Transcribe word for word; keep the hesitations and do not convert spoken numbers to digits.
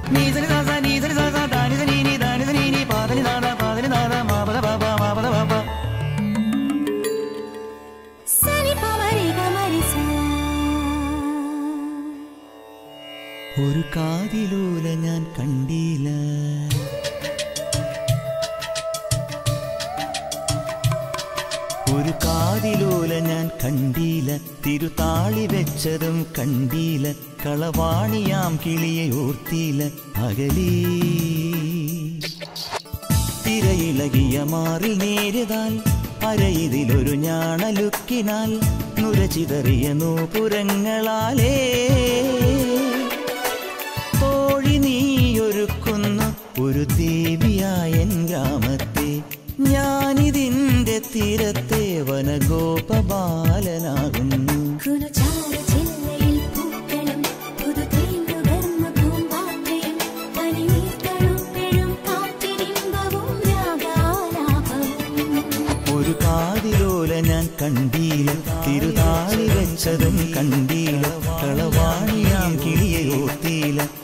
ഒരു കാതിലോല ഞാൻ കണ്ടില്ല, ഒരു കാതിലോല ഞാൻ കണ്ടില്ല, തിരുതാളി വെച്ചതും കണ്ടില്ല, കളവാണിയാം കിളിയെ ഓർത്തില്ല അകലേ. തിരയിളകിയ മാറിൽ നേരിതാൽ അരയിതിലൊരു ഞാണലുക്കിനാൽ നുരചിതറിയ നൂപുരങ്ങളാലേ തോഴി നീയൊരുക്കുന്നു ഒരു ദേവിയായ ഗ്രാമത്തെ. ഞാനിതിന്റെ തീരത്തെ വനഗോപബാലനാകുന്നു. ഒരു കാതിലോല ഞാൻ കണ്ടീല, തിരുതാളി വെച്ചതും കണ്ടീല, കളവാണിയാം കിളിയെ ഓർത്തിയില